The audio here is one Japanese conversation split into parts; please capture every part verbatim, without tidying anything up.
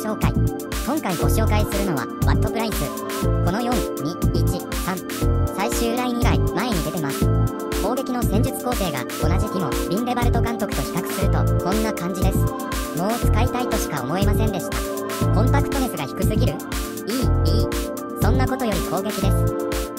紹介。今回ご紹介するのはワットプライス。このよん、に、いち、さん。最終ライン以外前に出てます。攻撃の戦術構成が同じ規模、リンデバルト監督と比較するとこんな感じです。もう使いたいとしか思えませんでした。コンパクトネスが低すぎる？いい、いい。そんなことより攻撃です。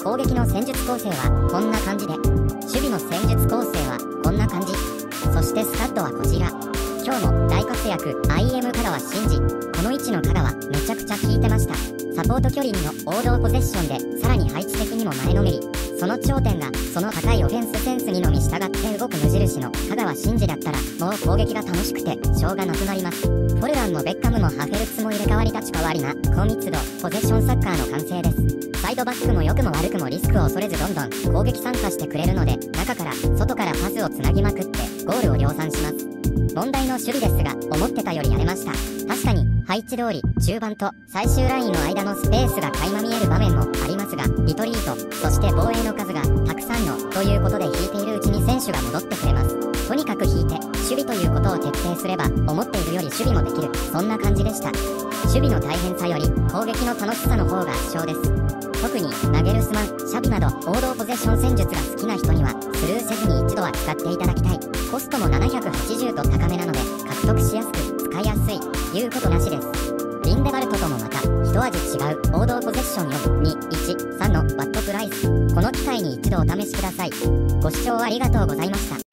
攻撃の戦術構成はこんな感じで、守備の戦術構成はこんな感じ。そしてスタッドはこちら。今日も大活躍 アイエム 香川真司。この位置の香川めちゃくちゃ効いてました。サポート距離にの王道ポゼッションでさらに配置的にも前のめり。その頂点がその高いオフェンスセンスにのみ従って動く無印の香川真司だったらもう攻撃が楽しくてしょうがなくなります。フォルランもベッカムもハフェルツも入れ替わり立ち替わりな高密度ポゼッションサッカーの完成です。サイドバックも良くも悪くもリスクを恐れずどんどん攻撃参加してくれるので、中から外からパスをつなぎまくってゴールを量産します。問題の守備ですが思ってたよりやれました。確かに配置通り中盤と最終ラインの間のスペースが垣間見える場面もありますが、リトリートそして防衛の数がたくさんのということで引いているうちに選手が戻ってくれます。とにかく引いて守備ということを徹底すれば思っているより守備もできる、そんな感じでした。守備の大変さより攻撃の楽しさの方が圧勝です。特にナゲルスマン、シャビなど王道ポゼッション戦術が好きな人にはスルーせずに一度は使っていただきたい。コストもななひゃくはちじゅうと高めなので獲得しやすく使いやすい、言うことなしです。リンデバルトともまた一味違う王道ポゼッションよん、に、いち、さんのワットプライス。この機会に一度お試しください。ご視聴ありがとうございました。